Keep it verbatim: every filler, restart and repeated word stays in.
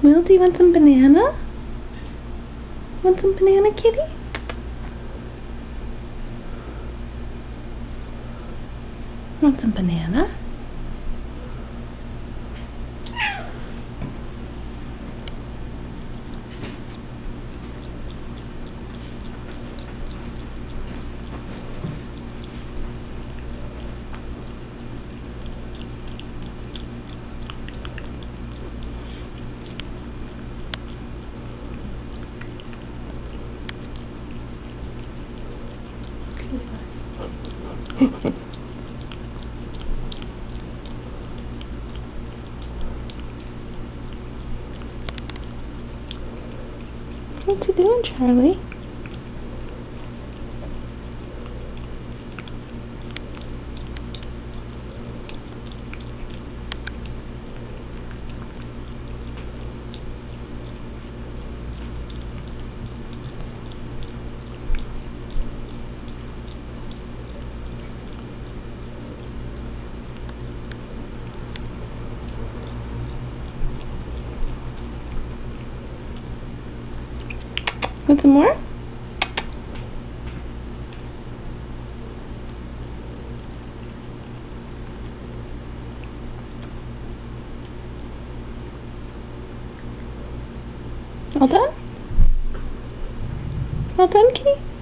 Will, do you want some banana? Want some banana, kitty? Want some banana? What you doing, Charlie? Want some more? All done? All done, kitty?